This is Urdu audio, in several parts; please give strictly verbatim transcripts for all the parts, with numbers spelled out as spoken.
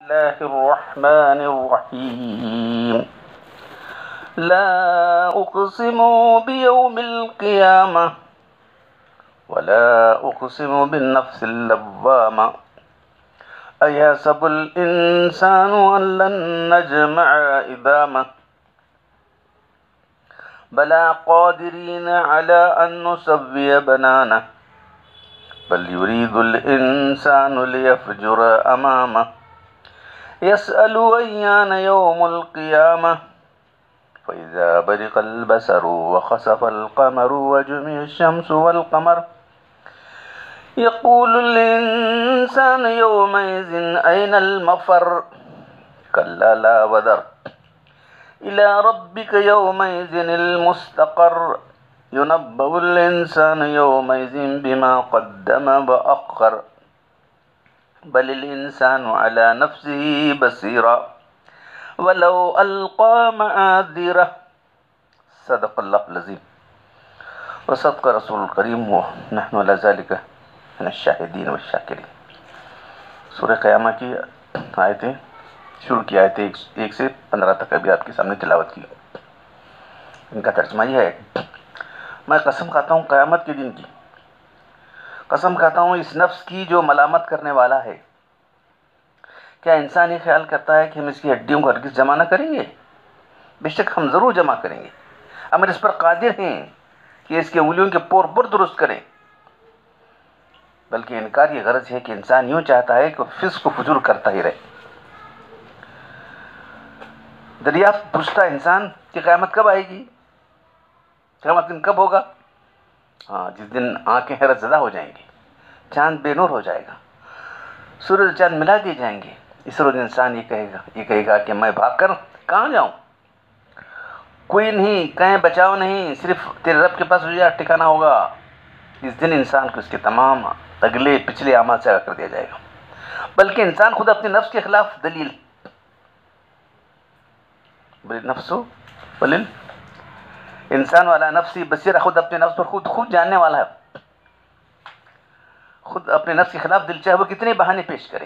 الله الرحمن الرحيم لا أقسم بيوم القيامة ولا أقسم بالنفس اللوامة أيحسب الإنسان أن لن نجمع عظامه بلى قادرين على أن نسوي بنانه بل يريد الإنسان ليفجر أمامه يسأل أيان يوم القيامة فإذا برق البصر وخسف القمر وجمع الشمس والقمر يقول الإنسان يومئذ أين المفر كلا لا وزر إلى ربك يومئذ المستقر ينبأ الإنسان يومئذ بما قدم وأخر بل الإنسان على نفسه بصيرا ولو ألقى معاذيره صدق الله العظيم وصدق رسول الكريم ونحن على ذلك من الشاهدين والشاکرین۔ سورہ قیامہ کی آیتیں شروع کی آیتیں ایک سے پندرہ تک ابھی آپ کے سامنے تلاوت کی۔ ان کا ترجمہ یہ ہے: میں قسم کھاتا ہوں قیامت کے دن کی، قسم کھاتا ہوں اس نفس کی جو ملامت کرنے والا ہے۔ کیا انسان یہ خیال کرتا ہے کہ ہم اس کی ہڈیوں کو ہرگز جمع نہ کریں گے؟ بے شک ہم ضرور جمع کریں گے، ہم اس پر قادر ہیں کہ اس کی انگلیوں کے پور پر درست کریں۔ بلکہ انکار یہ غرض ہے کہ انسان یوں چاہتا ہے کہ فسق و فجور کرتا ہی رہے۔ دریافت پوچھتا انسان کہ قیامت کب آئے گی، قیامت دن کب ہوگا؟ ہاں، جس دن آنکھیں حیرت زدہ ہو جائیں گی، چاند بے نور ہو جائے گا، سورج چاند ملا دیے جائیں گے۔ اس روز انسان یہ کہے گا یہ کہے گا کہ میں بھاگ کر کہاں جاؤں؟ کوئی نہیں، کہیں بچاؤ نہیں، صرف تیرے رب کے پاس رجوع ٹھکانا ہوگا۔ اس دن انسان کو اس کے تمام اگلے پچھلے اعمال سے آگاہ کر دیا جائے گا۔ بلکہ انسان خود اپنے نفس کے خلاف دلیل بل نفس بل انسان والا نفسی بصیرہ، خود اپنے نفس پر خود خود جاننے والا ہے، خود اپنے نفس کے خلاف دل چاہے وہ کتنے بہانے پیش کرے۔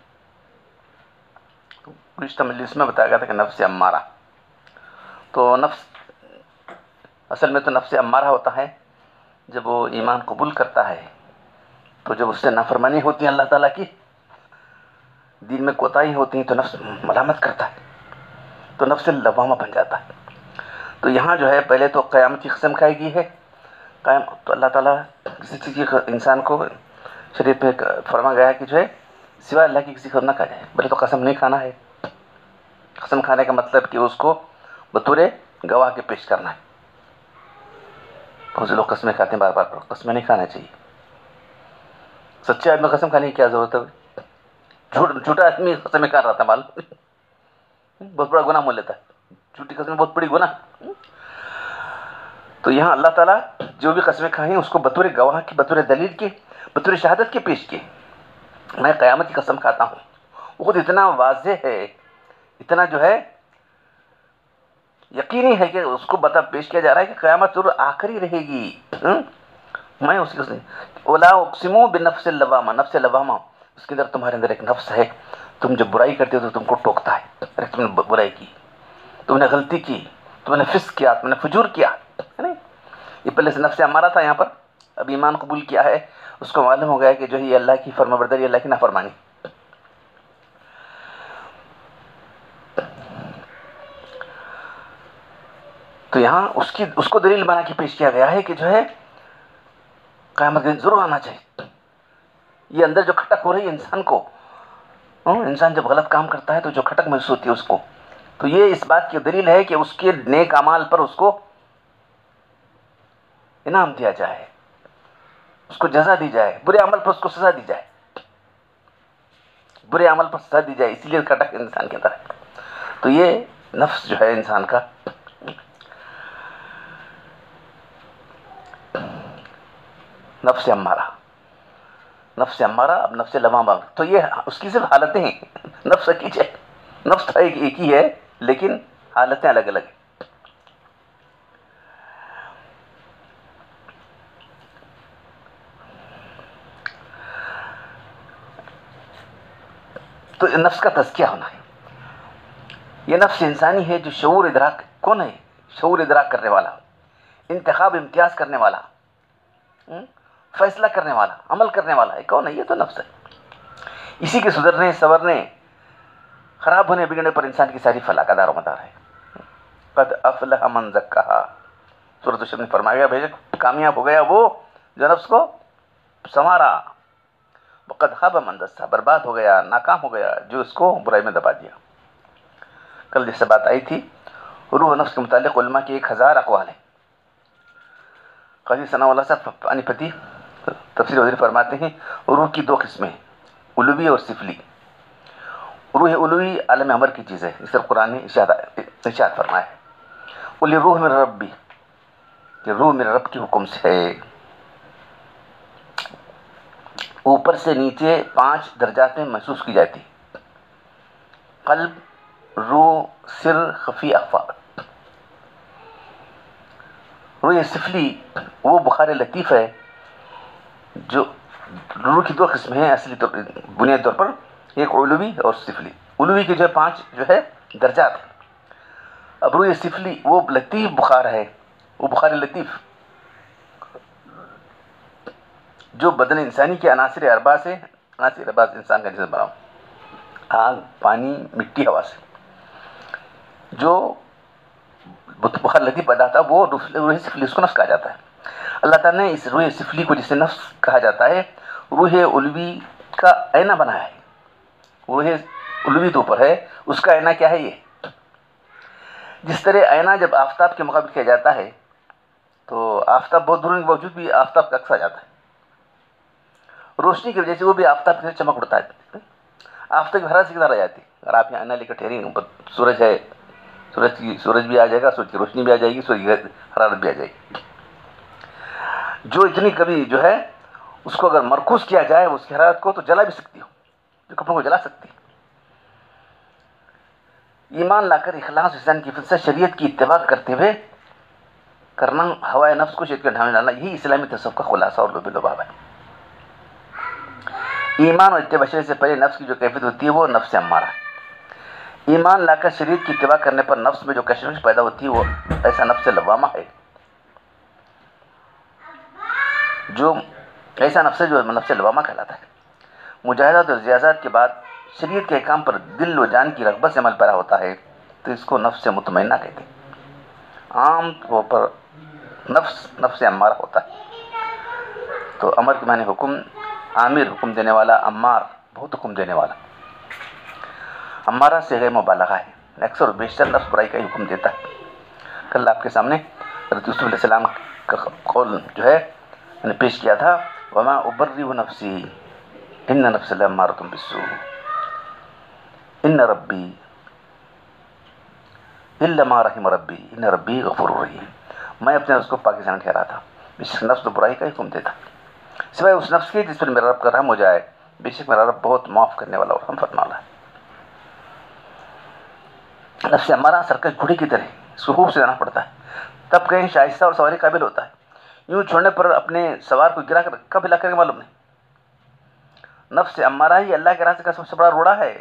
گزشتہ مجلس میں بتایا گیا تھا کہ نفس امارہ، تو نفس اصل میں تو نفس امارہ ہوتا ہے جب وہ ایمان قبول کرتا ہے، تو جب اس سے نافرمانی ہوتی ہے اللہ تعالیٰ کی، دین میں کوتاہی ہوتی ہیں، تو نفس ملامت کرتا ہے، تو نفس لوامہ بن جاتا ہے۔ تو یہاں جو ہے پہلے تو قیامت کی قسم کھائی گئی ہے۔ قیام تو اللہ تعالیٰ کسی چیز کی انسان کو شریعت میں فرما گیا ہے کہ جو ہے سوائے اللہ کی کسی کو نہ کھا جائے۔ پہلے تو قسم نہیں کھانا ہے۔ قسم کھانے کا مطلب کہ اس کو بطور گواہ کے پیش کرنا ہے۔ بہت سے لوگ قسمیں کھاتے ہیں بار بار، قسمیں نہیں کھانا چاہیے۔ سچے آدمی قسم کھانے کی کیا ضرورت ہے؟ جھوٹ جھوٹا آدمی قسمیں کھا رہا تھا، معلوم بہت بڑا گناہ مول لیتا ہے، جھوٹی قسمیں بہت بڑی گناہ۔ تو یہاں اللہ تعالیٰ جو بھی قسمیں کھائیں اس کو بطور گواہ کی، بطور دلیل کے، بطور شہادت کے پیش کیے۔ میں قیامت کی قسم کھاتا ہوں، وہ خود اتنا واضح ہے، اتنا جو ہے یقینی ہے کہ اس کو بتا پیش کیا جا رہا ہے کہ قیامت ضرور آخری رہے گی۔ میں اسی کو اولا اقسم بنفس اللوامہ، نفس لوامہ، اس کے اندر تمہارے اندر ایک نفس ہے، تم جب برائی کرتے ہو تو تم کو ٹوکتا ہے، ارے تم نے برائی کی، تم نے غلطی کی، تم نے فسق کیا، تم نے فجور کیا، ہے نا؟ یہ پہلے سے نفس امارہ تھا، یہاں پر اب ایمان قبول کیا ہے، اس کو معلوم ہو گیا کہ جو ہے یہ اللہ کی فرما برداری، اللہ کی نافرمانی۔ تو یہاں اس کی اس کو دلیل بنا کے پیش کیا گیا ہے کہ جو ہے قیامت دن ضرور آنا چاہیے۔ یہ اندر جو کھٹک ہو رہی ہے انسان کو، انسان جب غلط کام کرتا ہے تو جو کھٹک محسوس ہوتی ہے اس کو، تو یہ اس بات کی دلیل ہے کہ اس کے نیک اعمال پر اس کو انعام دیا جائے، اس کو جزا دی جائے، برے عمل پر اس کو سزا دی جائے، برے عمل پر سزا دی جائے، اسی لیے کھٹک انسان کے اندر ہے۔ تو یہ نفس جو ہے انسان کا نفس امارہ، نفس امارہ اب نفس لوامہ، تو یہ اس کی صرف حالتیں ہیں، نفس ایک ہے، نفس تو ایک ایک ہی ہے لیکن حالتیں الگ الگ ہیں۔ تو نفس کا تزکیہ ہونا ہے. یہ نفس انسانی ہے جو شعور ادراک کون ہے؟ شعور ادراک کرنے والا، انتخاب امتیاز کرنے والا، فیصلہ کرنے والا، عمل کرنے والا ہے. کون ہے؟ یہ تو نفس ہے. اسی کے سدھرنے، سنورنے، خراب ہونے، بگڑنے پر انسان کی ساری فلاح کا دار و مدار ہے. قد افلح من زکاہا، سورۃ الشمس میں فرمایا گیا بھیجک کامیاب ہو گیا وہ جو نفس کو سنوارا. وقد خاب من دسا، برباد ہو گیا، ناکام ہو گیا جو اس کو برائی میں دبا دیا. کل جس سے بات آئی تھی روح و نفس کے متعلق علماء کے ایک ہزار اقوال ہیں. قاضی ثناء اللہ صاحب پانی پتی تفسیر وزیر فرماتے ہیں روح کی دو قسمیں ہیں، علوی اور سفلی. روح علوی عالم امر کی چیز ہے، اس طرح قرآن نے ارشاد فرمایا ہے قل روح من ربی، کہ روح میرے رب کے حکم سے ہے. اوپر سے نیچے پانچ درجات میں محسوس کی جاتی: قلب، روح، سر، خفی، اخفا. روح سفلی وہ بخار لطیف ہے جو روح کی دو قسمیں ہیں اصلی طور بنیادی طور پر، ایک علوی اور سفلی. علوی کے جو ہے پانچ جو ہے درجات ہیں. اب روح سفلی وہ لطیف بخار ہے، وہ بخار لطیف جو بدن انسانی کے عناصر اربع سے، عناصر اربع سے انسان کا جسم بنا، آگ، پانی، مٹی، ہوا سے جو بخار لطیف پیدا تھا وہ روح سفلی، اس کو نفس کہا جاتا ہے. اللہ تعالیٰ نے اس روح سفلی کو جسے نفس کہا جاتا ہے روح علوی کا آئینہ بنایا ہے. روح علوی تو اوپر ہے، اس کا آئینہ کیا ہے؟ یہ جس طرح آئینہ جب آفتاب کے مقابل کیا جاتا ہے تو آفتاب بہت دور ہونے کے باوجود بھی آفتاب کا عکس آ جاتا ہے. روشنی کی وجہ سے وہ بھی آفتاب کی چمک اڑتا ہے. آفتاب کی حرارت سے کدھر آ جاتی ہے؟ اگر آپ یہاں آئینہ لے کر ٹھہریں اوپر سورج ہے، سورج کی سورج بھی آ جائے گا، سورج کی روشنی بھی آ جائے گی، سورج کی حرارت بھی آ جائے گی. جو اتنی کبھی جو ہے اس کو اگر مرکوز کیا جائے اس کی حرارت کو تو جلا بھی سکتی ہو، جو کپڑوں کو جلا سکتی ہے. ایمان لا کر اخلاص حسن کی فطرت شریعت کی اتباع کرتے ہوئے کرنا، ہوائے نفس کو شریعت کے ڈھانپ میں ڈالنا، یہی اسلامی تصوف کا خلاصہ اور لب لباب ہے. ایمان اور اتباع شریعت سے پہلے نفس کی جو کیفیت ہوتی ہے وہ نفس امارہ. ایمان لا کر شریعت کی اتباع کرنے پر نفس میں جو کشمکش پیدا ہوتی ہے وہ ایسا نفس لوامہ ہے، جو ایسا نفس ہے جو نفس لوامہ کہلاتا ہے. مجاہدات اور ریاضات کے بعد شریعت کے احکام پر دل و جان کی رغبت سے عمل پیرا ہوتا ہے تو اس کو نفس مطمئنہ کہتے ہیں. عام طور پر نفس نفس امارہ ہوتا ہے. تو امر کے معنی حکم، عامر حکم دینے والا، امار بہت حکم دینے والا. امارہ سے غیر مبالغہ ہے، اکثر و بیشتر نفس برائی کا ہی حکم دیتا ہے. کل آپ کے سامنے حضرت یوسف علیہ السلام کا قول جو ہے میں نے پیش کیا تھا، وما ابرئ نفسی ان نفس لامارۃ بالسوء ان ربی الا ما رحم ربی ان ربی غفور رحیم. میں اپنے نفس کو پاکیزانہ ٹھہراتا، بے شک نفس تو برائی کا ہی حکم دیتا سوائے اس نفس کے جس پر میرا رب کا رحم ہو جائے. بے شک میرا رب بہت معاف کرنے والا اور رحم فرمانے والا ہے. نفس ہمارا سرکش گھوڑے کی طرح اس کو خوب سے جانا پڑتا ہے، تب کہیں شائستہ اور سواری قابل ہوتا ہے. یوں چھوڑنے پر اپنے سوار کو گرا کر کب ہلا کرے معلوم نہیں. نفس امارہ ہی اللہ کے راستے کا سب سے بڑا روڑا ہے.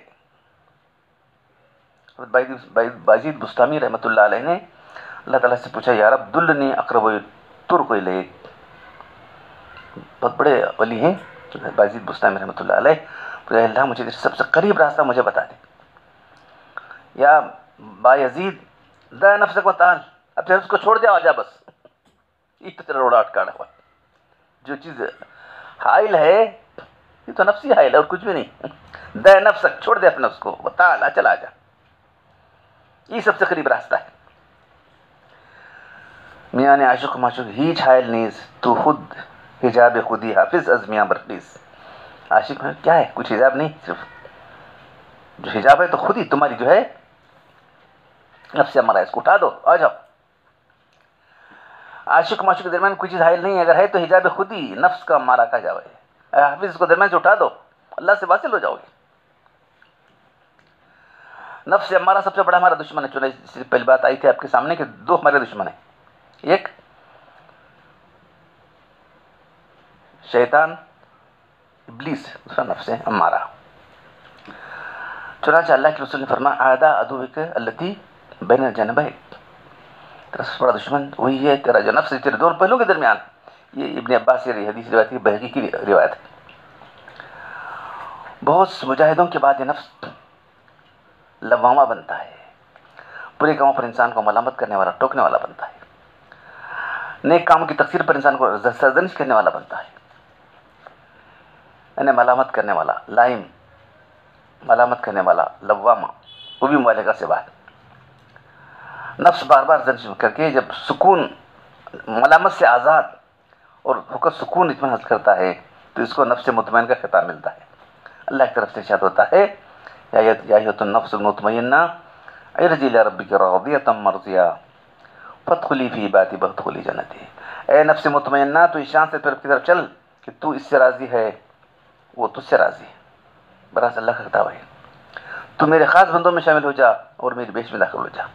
باجید بستامی رحمۃ اللہ علیہ نے اللہ تعالیٰ سے پوچھا یا رب دلنی اقرب ترک الیک. بہت بڑے ولی ہیں باجید بستامی رحمۃ اللہ علیہ. پوچھا اللہ مجھے سب سے قریب راستہ مجھے بتا دے. یا با یزید دا نفسک و تعال، اب پھر اس کو چھوڑ دیا آجا بس. یہ تو تیرا روڑا اٹکاڑا ہوا. جو چیز حائل ہے یہ تو نفسی حائل ہے اور کچھ بھی نہیں. دا نفسک، چھوڑ دے اپنے اس کو، تعال چلا جا. یہ سب سے قریب راستہ ہے. میاں نے عاشق معشوق ہیچ حائل نیز تو خود حجاب خودی حافظ از میاں برخیز. عاشق میں کیا ہے؟ کچھ حجاب نہیں، صرف جو حجاب ہے تو خود ہی تمہاری جو ہے نفس امارہ، اس کو اٹھا دو، آ جاؤ. عاشق معشوق کے درمیان کوئی چیز حائل نہیں ہے، اگر ہے تو حجاب خود ہی نفس کا امارہ کا حجاب ہے. حافظ اس کو درمیان سے اٹھا دو، اللہ سے واصل ہو جاؤ گے. نفس امارہ سب سے بڑا ہمارا دشمن ہے. چنانچہ پہلی بات آئی تھی آپ کے سامنے کہ دو ہمارے دشمن ہیں، ایک شیطان ابلیس، دوسرا نفس امارہ. چنانچہ اللہ کے رسول نے فرمایا اعداء عدوک التی بین جنبیک، تیرا سب سے بڑا دشمن وہی ہے تیرا جو نفس تیرے دونوں پہلوں کے درمیان. یہ ابن عباس سے حدیث روایت ہے، بہقی کی روایت ہے. بہت سے مجاہدوں کے بعد یہ نفس لوامہ بنتا ہے، برے کاموں پر انسان کو ملامت کرنے والا، ٹوکنے والا بنتا ہے، نیک کام کی تقصیر پر انسان کو سرزنش کرنے والا بنتا ہے، یعنی ملامت کرنے والا، لائم، ملامت کرنے والا، لوامہ، وہ بھی مبالغہ سے بات. نفس بار بار زنش کر کے جب سکون، ملامت سے آزاد اور ہو کر سکون اطمینان حاصل کرتا ہے تو اس کو نفس مطمئن کا خطاب ملتا ہے. اللہ کی طرف سے ارشاد ہوتا ہے یا ایھا النفس المطمئنہ ارجعی الی ربک راضیۃ مرضیہ فادخلی فی عبادی وادخلی جنتی. اے نفس مطمئنہ تو اس شان سے طرف کی طرف چل کہ تو اس سے راضی ہے، وہ تجھ سے راضی ہے. براس اللہ کا خطاب ہے، تو میرے خاص بندوں میں شامل ہو جا اور میری بیش میں داخل ہو جا.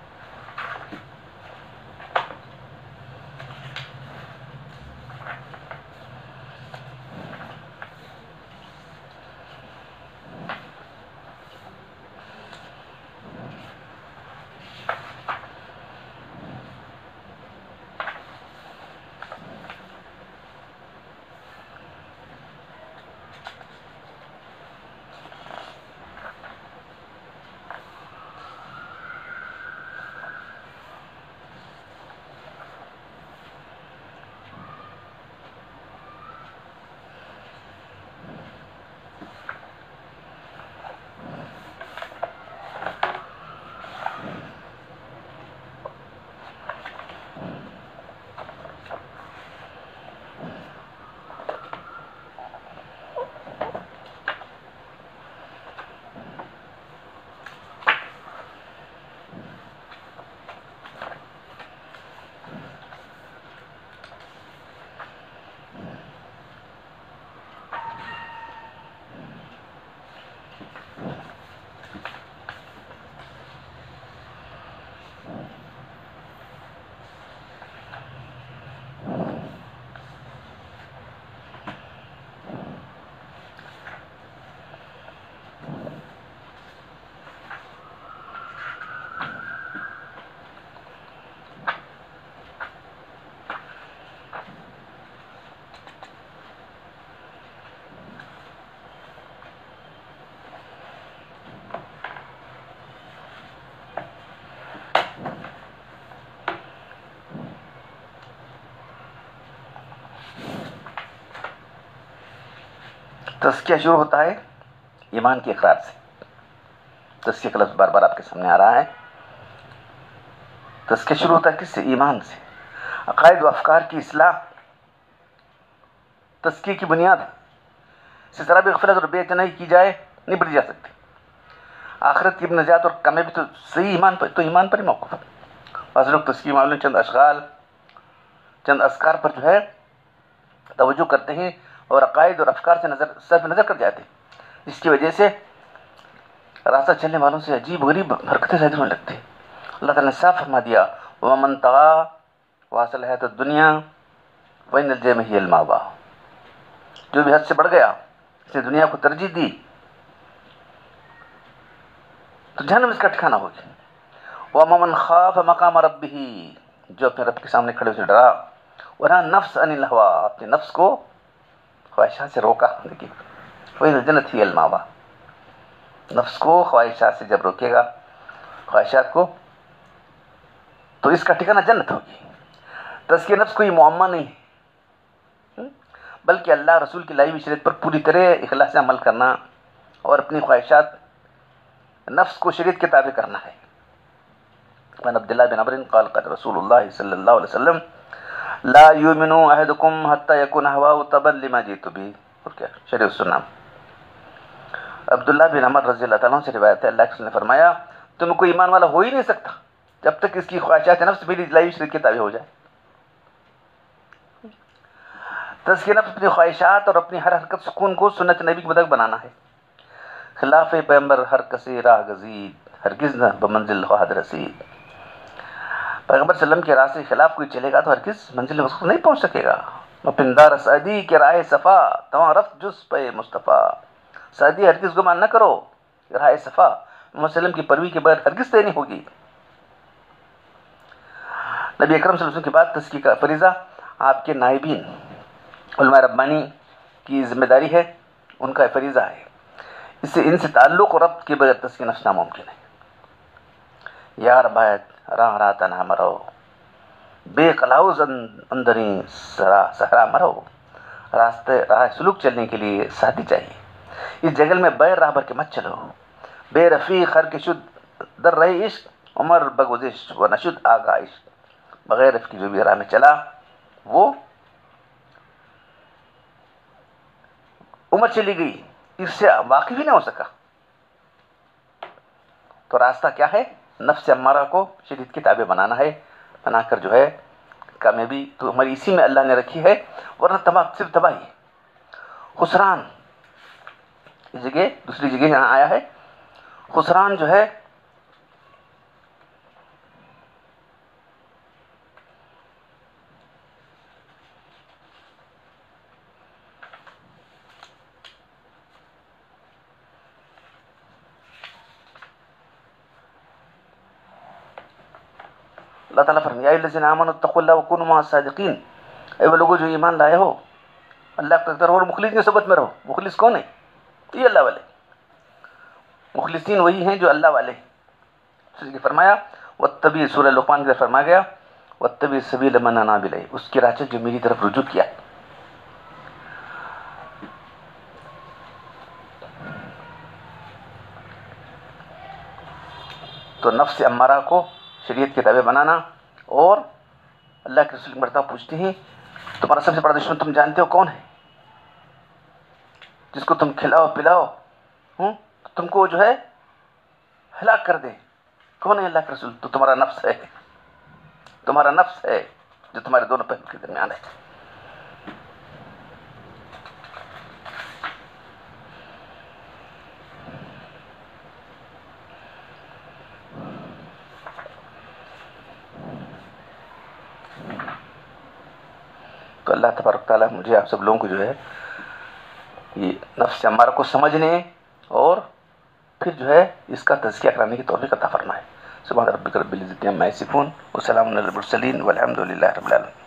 تزکیہ شروع ہوتا ہے ایمان کے اقرار سے. تزکیہ کا لفظ بار بار آپ کے سامنے آ رہا ہے. تزکیہ شروع ہوتا ہے کس سے؟ ایمان سے. عقائد و افکار کی اصلاح تزکیہ کی بنیاد ہے. اس سے ذرا بھی غفلت اور بے اعتنائی کی جائے نہیں بڑھی جا سکتی. آخرت کی نجات اور کامیابی تو صحیح ایمان پر، تو ایمان پر ہی موقف ہے. بعض لوگ تزکیہ معاملے میں چند اشغال، چند اذکار پر جو ہے توجہ کرتے ہیں اور عقائد اور افکار سے نظر صرف نظر کر جاتے ہیں، جس کی وجہ سے راستہ چلنے والوں سے عجیب غریب حرکتیں ظاہر ہونے لگتی ہیں. اللہ تعالیٰ نے صاف فرما دیا وَمَنْ طَغَىٰ وَأَثَرَ الْحَيَاةَ الدُّنْيَا وَإِنَّ الْجَحِيمَ هِيَ الْمَأْوَىٰ. جو بھی حد سے بڑھ گیا، اس نے دنیا کو ترجیح دی تو جہنم اس کا ٹھکانہ ہوگی. وَمَنْ خَافَ مَقَامَ رَبِّهِ، جو اپنے رب کے سامنے کھڑے سے ڈرا، وَنَهَى النَّفْسَ عَنِ الْهَوَىٰ، اپنے نفس کو خواہشات سے روکا. دیکھیے وَإِنَّ الْجَنَّةَ هِيَ الْمَأْوَىٰ، نفس کو خواہشات سے جب روکے گا، خواہشات کو، تو اس کا ٹھکانہ جنت ہوگی. تزکیہ نفس کوئی معمہ نہیں ہے، بلکہ اللہ رسول کی لائی ہوئی شریعت پر پوری طرح اخلاص سے عمل کرنا اور اپنی خواہشات نفس کو شریعت کے تابع کرنا ہے. وعن عبد الله بن عمرو قال قال رسول الله صلی اللہ علیہ وسلم لا یؤمن احدکم حتى يكون هواه تبعا لما جئت به. اور کیا شریع السنہ. عبداللہ بن عمر رضی اللہ تعالیٰ عنہ سے روایت ہے، اللہ کے رسول نے فرمایا تم کوئی ایمان والا ہو ہی نہیں سکتا جب تک اس کی خواہشات نفس میری لائی شریعت کے تابع ہو جائے. تزکیہ نفس اپنی خواہشات اور اپنی ہر حرکت سکون کو سنت نبی کے مطابق بنانا ہے. خلاف پیغمبر ہر کسی راہ گزید ہرگز نہ بمنزل خواہد رسید. پیغمبر صلی اللہ علیہ وسلم کے راہ سے خلاف کوئی چلے گا تو ہرگز منزل وصول نہیں پہنچ سکے گا. مپندار سعدی کے راہ صفا تمام رفت جز پہ مصطفیٰ. سعدی ہرگز گمان نہ کرو راہ صفا محمد صلی اللہ علیہ وسلم کی پیروی کے بغیر ہرگز طے نہیں ہوگی۔ نبی اکرم صلی اللہ علیہ وسلم کے بعد تزکیہ کا فریضہ آپ کے نائبین علماء ربانی کی ذمہ داری ہے، ان کا فریضہ ہے، اس سے ان سے تعلق اور ربط کے بغیر تزکیہ نفس ناممکن ہے۔ یار بایت راہ راہ تنہا مرو، بے قلاوز اندری صحرا مرو، راستے راہ سلوک چلنے کے لیے ساتھی چاہیے، اس جنگل میں بیر راہ بھر کے مت چلو، بے رفیق ہر کے شد در رہے عشق عمر بگزش و نشد آگاہ عشق، بغیر رفیق کی جو بھی راہ میں چلا وہ عمر چلی گئی، اس سے واقف ہی نہ ہو سکا۔ تو راستہ کیا ہے؟ نفس امارہ کو شریعت کی تابع بنانا ہے، بنا کر جو ہے کامیابی تو ہماری اسی میں اللہ نے رکھی ہے، ورنہ تباہ صرف تباہی خسران۔ اس جگہ دوسری جگہ یہاں آیا ہے خسران جو ہے اللہ تعالیٰ فرمایا یا الذین آمنوا اتقوا اللہ وکونوا مع الصادقین، اے وہ لوگوں جو ایمان لائے ہو اللہ کا تذکر اور مخلص کی صحبت میں رہو۔ مخلص کون ہے؟ یہ اللہ والے، مخلصین وہی ہیں جو اللہ والے ہیں۔ فرمایا واتبع، سورہ لقمان کے اندر فرمایا گیا واتبع سبیل من اناب الی، اس کی راہ چل جو میری طرف رجوع کیا۔ تو نفس امارہ کو شریعت کے تابع بنانا، اور اللہ کے رسول کی مرتبہ پوچھتے ہیں تمہارا سب سے بڑا دشمن تم جانتے ہو کون ہے؟ جس کو تم کھلاؤ پلاؤ ہوں تم کو جو ہے ہلاک کر دے، کون ہے اللہ کے رسول؟ تو تمہارا نفس ہے، تمہارا نفس ہے جو تمہارے دونوں پہلو کے درمیان ہے۔ تو اللہ تبارک تعالیٰ مجھے آپ سب لوگوں کو جو ہے یہ نفس امارہ کو سمجھنے اور پھر جو ہے اس کا تزکیہ کرانے کی توفیق عطا فرمائے۔ سبحان ربک رب العزت عما یصفون وسلام علی المرسلین والحمد للہ رب العالمین۔